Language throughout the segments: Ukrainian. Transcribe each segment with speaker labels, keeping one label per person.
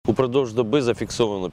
Speaker 1: Упродовж доби зафіксовано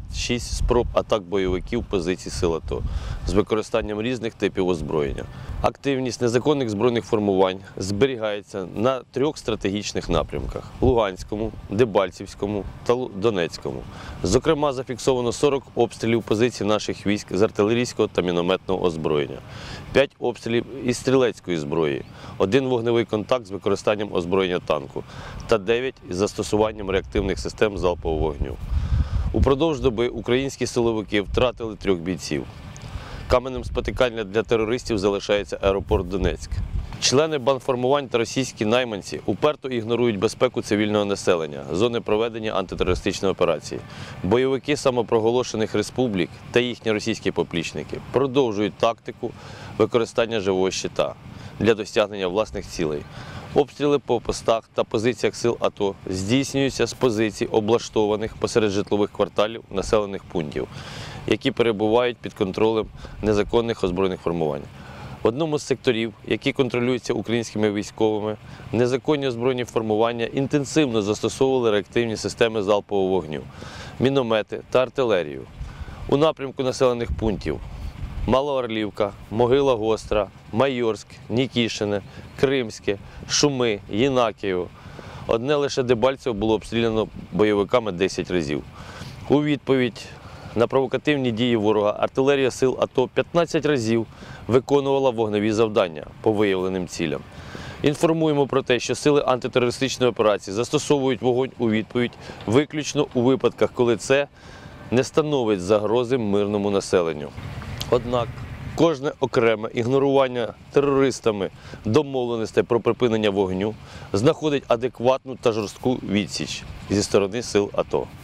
Speaker 1: 56 спроб атак бойовиків позицій сил АТО з використанням різних типів озброєння. Активність незаконних збройних формувань зберігається на 3 стратегічних напрямках – Луганському, Дебальцівському та Донецькому. Зокрема, зафіксовано 40 обстрілів позицій наших військ з артилерійського та мінометного озброєння, 5 обстрілів із стрілецької зброї, 1 вогневий контакт з використанням озброєння танку та 9 із застосуванням реактивних систем залпового вогню. Упродовж доби українські силовики втратили 3 бійців. Каменем спотикання для терористів залишається аеропорт Донецьк. Члени бандформувань та російські найманці уперто ігнорують безпеку цивільного населення, зони проведення антитерористичної операції. Бойовики самопроголошених республік та їхні російські поплічники продовжують тактику використання живого щита для досягнення власних цілей. Обстріли по постах та позиціях сил АТО здійснюються з позицій, облаштованих посеред житлових кварталів населених пунктів, які перебувають під контролем незаконних озброєних формувань. В одному з секторів, які контролюються українськими військовими, незаконні озброєні формування інтенсивно застосовували реактивні системи залпового вогню, міномети та артилерію. У напрямку населених пунктів Малоорлівка, Могила Гостра, Майорськ, Нікішине, Кримське, Шуми, Єнакіїв. Одне лише Дебальцево було обстріляно бойовиками 10 разів. У відповідь на провокативні дії ворога артилерія сил АТО 15 разів виконувала вогневі завдання по виявленим цілям. Інформуємо про те, що сили антитерористичної операції застосовують вогонь у відповідь виключно у випадках, коли це не становить загрози мирному населенню. Однак кожне окреме ігнорування терористами домовленостей про припинення вогню знаходить адекватну та жорстку відсіч зі сторони сил АТО.